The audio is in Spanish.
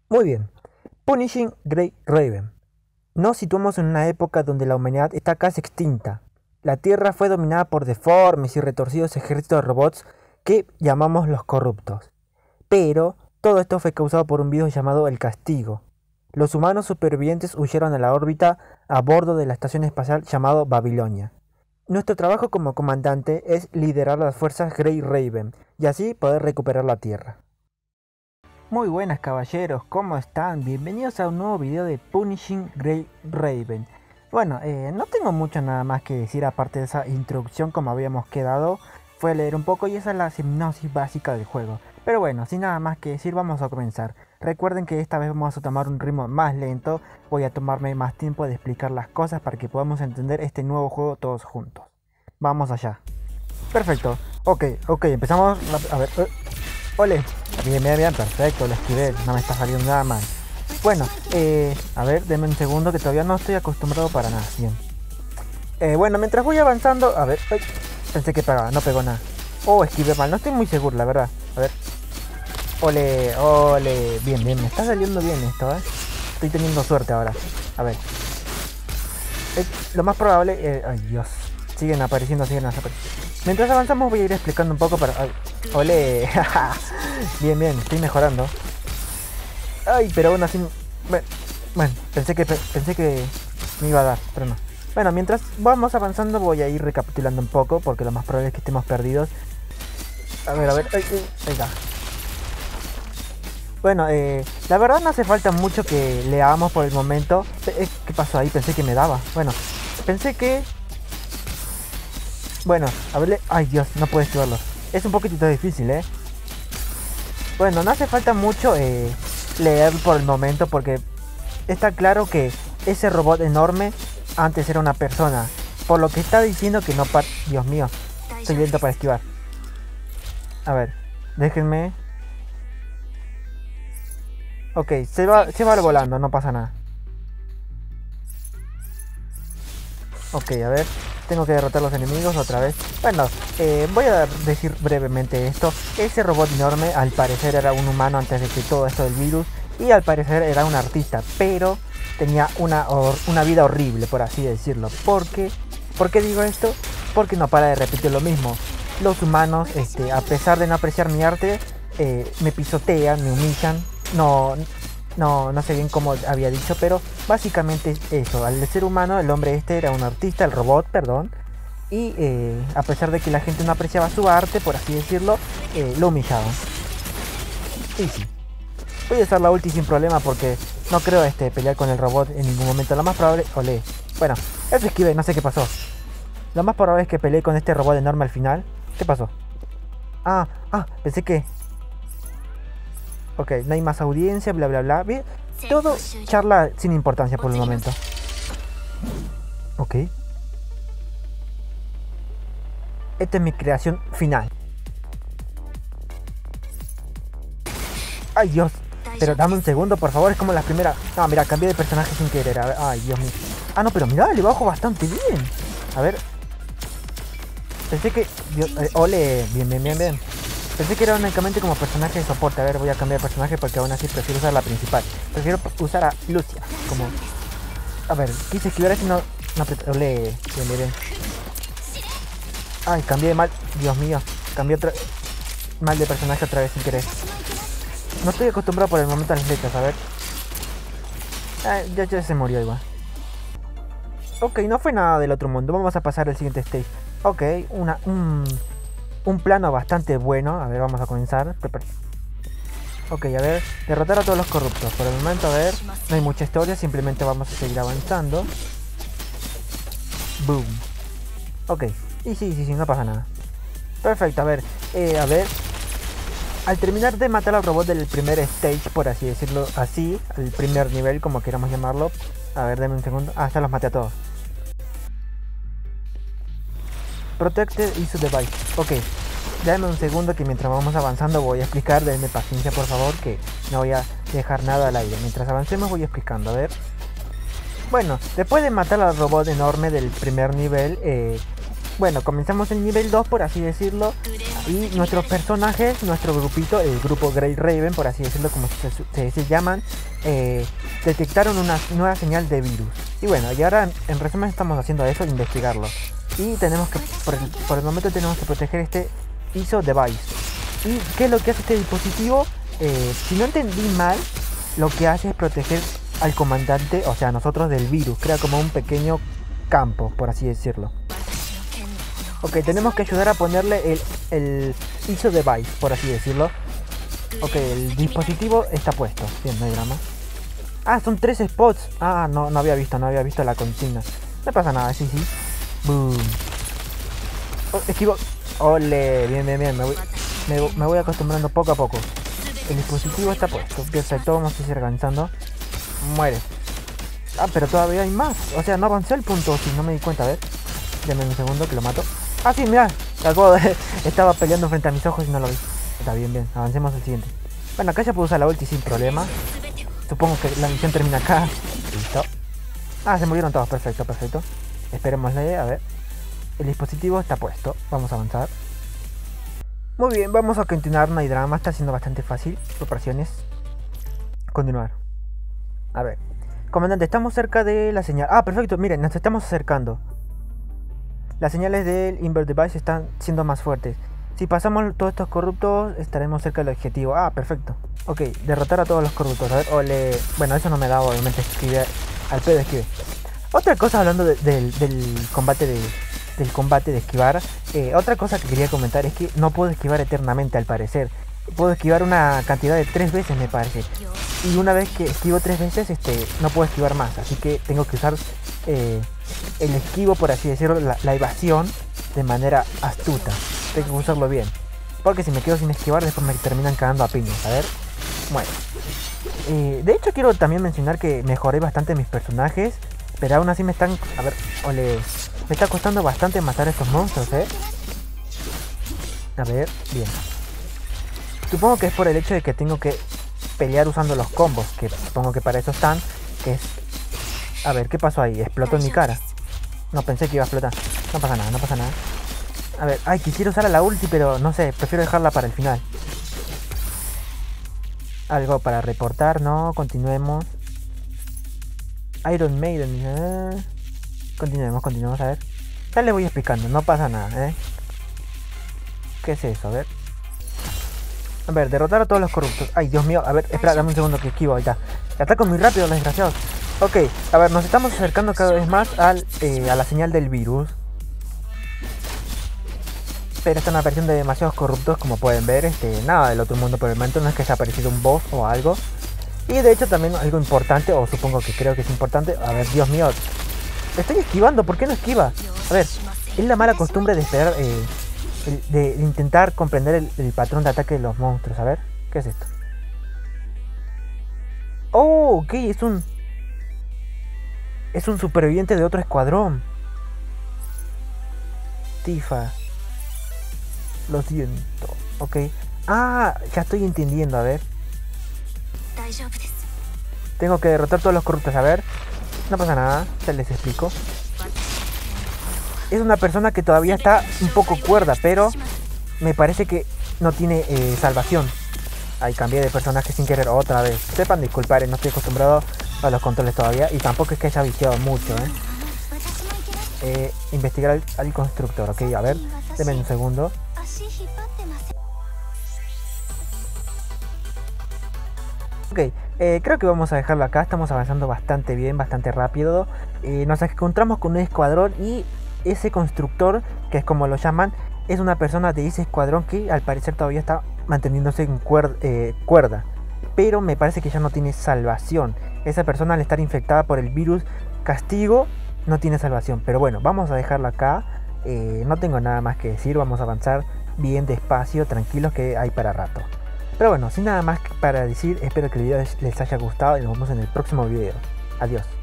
Muy bien. Punishing Grey Raven. Nos situamos en una época donde la humanidad está casi extinta. La Tierra fue dominada por deformes y retorcidos ejércitos de robots que llamamos los corruptos. Pero todo esto fue causado por un virus llamado el Castigo. Los humanos supervivientes huyeron a la órbita a bordo de la estación espacial llamado Babilonia. Nuestro trabajo como comandante es liderar las fuerzas Grey Raven y así poder recuperar la Tierra. Muy buenas caballeros, ¿cómo están? Bienvenidos a un nuevo video de Punishing Grey Raven. Bueno, no tengo mucho nada más que decir aparte de esa introducción como habíamos quedado. Fue leer un poco y esa es la sinopsis básica del juego. Pero bueno, sin nada más que decir, vamos a comenzar. Recuerden que esta vez vamos a tomar un ritmo más lento. Voy a tomarme más tiempo de explicar las cosas para que podamos entender este nuevo juego todos juntos. Vamos allá. Perfecto. Ok, empezamos. A ver. Ole. Bien, perfecto, lo esquivé. No me está saliendo nada mal. Bueno, a ver, denme un segundo que todavía no estoy acostumbrado para nada. Bien. Bueno, mientras voy avanzando, a ver. Ay, pensé que pegaba, no pegó nada. Oh, esquivé mal, no estoy muy seguro, la verdad. A ver. Ole. Bien, me está saliendo bien esto, Estoy teniendo suerte ahora. A ver. Lo más probable. Ay, Dios. Siguen apareciendo. Mientras avanzamos voy a ir explicando un poco para... Ay, ole. Bien, estoy mejorando. Ay, pero aún así... Bueno, pensé que me iba a dar, pero no. Bueno, mientras vamos avanzando voy a ir recapitulando un poco, porque lo más probable es que estemos perdidos. A ver, ahí está. Bueno, la verdad no hace falta mucho que leamos por el momento. ¿Qué pasó ahí? Pensé que me daba. Bueno, pensé que... Bueno, a verle... Ay, Dios, no puedes llevarlo. Es un poquitito difícil, Bueno, no hace falta mucho leer por el momento porque está claro que ese robot enorme antes era una persona. Por lo que está diciendo que no Dios mío, estoy lento para esquivar. A ver, déjenme. Ok, se va volando, no pasa nada. Ok, a ver. Tengo que derrotar a los enemigos otra vez. Bueno, voy a decir brevemente esto. Ese robot enorme al parecer era un humano antes de que todo esto del virus. Y al parecer era un artista, pero tenía una vida horrible, por así decirlo. ¿Por qué digo esto? Porque no para de repetir lo mismo. Los humanos, a pesar de no apreciar mi arte, me pisotean, me humillan. No sé bien cómo había dicho, pero básicamente es eso. Al ser humano, el hombre era un artista, el robot, perdón. Y a pesar de que la gente no apreciaba su arte, por así decirlo, lo humillaban. Y sí. Voy a usar la ulti sin problema porque no creo pelear con el robot en ningún momento. Lo más probable... Olé. Bueno, eso esquivé, no sé qué pasó. Lo más probable es que peleé con este robot enorme al final. ¿Qué pasó? Pensé que... Ok, no hay más audiencia, bla. Bien, todo charla sin importancia por el momento. Ok. Esta es mi creación final. Ay, Dios. Pero dame un segundo, por favor, es como la primera... No, mira, cambié de personaje sin querer. A ver, ay, Dios mío. No, pero mira, le bajo bastante bien. A ver. Pensé que... ole, bien. Pensé que era únicamente como personaje de soporte. A ver, voy a cambiar de personaje porque aún así prefiero usar la principal. Prefiero usar a Lucia. Como... A ver, quise esquivar así no... Ole, bien. Ay, cambié de mal... Dios mío. Cambié mal de personaje otra vez sin querer. No estoy acostumbrado por el momento a las letras, a ver. Ya se murió igual. Ok, no fue nada del otro mundo. Vamos a pasar al siguiente stage. Ok, un plano bastante bueno. A ver, vamos a comenzar. Ok, a ver, derrotar a todos los corruptos. Por el momento, a ver, no hay mucha historia. Simplemente vamos a seguir avanzando. Boom. Ok, y sí, no pasa nada. Perfecto, a ver. Al terminar de matar al robot del primer stage, por así decirlo así, el primer nivel, como queramos llamarlo. A ver, denme un segundo. Ya los maté a todos. Protected issue device. Ok, dame un segundo que mientras vamos avanzando voy a explicar. Denme paciencia por favor, que no voy a dejar nada al aire. Mientras avancemos voy explicando, a ver. Bueno, después de matar al robot enorme del primer nivel, bueno, comenzamos el nivel 2 por así decirlo. Y nuestros personajes, nuestro grupito, el grupo Grey Raven por así decirlo, como se llaman, detectaron una nueva señal de virus. Y bueno, y ahora en resumen estamos haciendo eso, investigarlo. Y tenemos que, por el momento tenemos que proteger este ISO device. ¿Y qué es lo que hace este dispositivo? Si no entendí mal, lo que hace es proteger al comandante, o sea, nosotros del virus. Crea como un pequeño campo, por así decirlo. Ok, tenemos que ayudar a ponerle el ISO device, por así decirlo. Ok, el dispositivo está puesto. Bien, no hay drama. Ah, son 3 spots. Ah, no había visto la consigna. No pasa nada, sí. Boom. Oh, esquivo. Ole, bien. Me voy acostumbrando poco a poco. El dispositivo está puesto. Perfecto, vamos a ir organizando. Muere. Ah, pero todavía hay más. O sea, no avancé el punto, si no me di cuenta, a ver. Deme un segundo que lo mato. Ah, sí, mirá. Estaba peleando frente a mis ojos y no lo vi. Está bien. Avancemos al siguiente. Bueno, acá ya puedo usar la ulti sin problema. Supongo que la misión termina acá. Listo. Ah, se murieron todos. Perfecto. Esperémosle, a ver. El dispositivo está puesto. Vamos a avanzar. Muy bien, vamos a continuar. No hay drama. Está siendo bastante fácil. Operaciones. Continuar. A ver. Comandante, estamos cerca de la señal. Ah, perfecto. Miren, nos estamos acercando. Las señales del Invert Device están siendo más fuertes. Si pasamos todos estos corruptos, estaremos cerca del objetivo. Ah, perfecto. Ok, derrotar a todos los corruptos. A ver, ole. Bueno, eso no me da, obviamente, esquive. Al pedo esquive. Otra cosa, hablando del combate de esquivar. Otra cosa que quería comentar es que no puedo esquivar eternamente, al parecer. Puedo esquivar una cantidad de 3 veces, me parece. Y una vez que esquivo 3 veces, no puedo esquivar más. Así que tengo que usar el esquivo, por así decirlo, la evasión de manera astuta. Tengo que usarlo bien, porque si me quedo sin esquivar después me terminan cagando a piñas. A ver, bueno, de hecho quiero también mencionar que mejoré bastante mis personajes, pero aún así me están, a ver, ole, me está costando bastante matar a estos monstruos, a ver, bien. Supongo que es por el hecho de que tengo que pelear usando los combos, que supongo que para eso están, que es... A ver, ¿qué pasó ahí? Explotó en mi cara. No, pensé que iba a explotar. No pasa nada. A ver, ay, quisiera usar a la ulti, pero no sé, prefiero dejarla para el final. Algo para reportar, no, continuemos. Iron Maiden, continuemos, a ver. Ya le voy explicando, no pasa nada, ¿Qué es eso? A ver, derrotar a todos los corruptos. Ay, Dios mío, a ver, espera, dame un segundo que esquivo, ahí está. Ataco muy rápido, los desgraciados. Ok, a ver, nos estamos acercando cada vez más a la señal del virus. Pero esta es una versión de demasiados corruptos, como pueden ver. Nada del otro mundo por el momento, no es que haya aparecido un boss o algo. Y de hecho también algo importante, o supongo que creo que es importante. A ver, Dios mío, estoy esquivando, ¿por qué no esquiva? A ver, es la mala costumbre de esperar, de intentar comprender el patrón de ataque de los monstruos. A ver, ¿qué es esto? Oh, ok, es un superviviente de otro escuadrón. Tifa. Lo siento. Ok. Ah, ya estoy entendiendo, a ver. Tengo que derrotar todos los corruptos, a ver. No pasa nada, ya les explico. Es una persona que todavía está un poco cuerda, pero me parece que no tiene salvación. Ahí cambié de personaje sin querer otra vez. Sepan disculpar, no estoy acostumbrado a los controles todavía. Y tampoco es que haya viciado mucho, investigar al constructor, ok, a ver, denme un segundo. Ok, creo que vamos a dejarlo acá, estamos avanzando bastante bien, bastante rápido. Nos encontramos con un escuadrón y ese constructor, que es como lo llaman, es una persona de ese escuadrón que al parecer todavía está manteniéndose en cuerda. Pero me parece que ya no tiene salvación. Esa persona, al estar infectada por el virus castigo, no tiene salvación. Pero bueno, vamos a dejarlo acá. No tengo nada más que decir, vamos a avanzar bien despacio, tranquilos, que hay para rato. Pero bueno, sin nada más para decir, espero que el video les haya gustado y nos vemos en el próximo video. Adiós.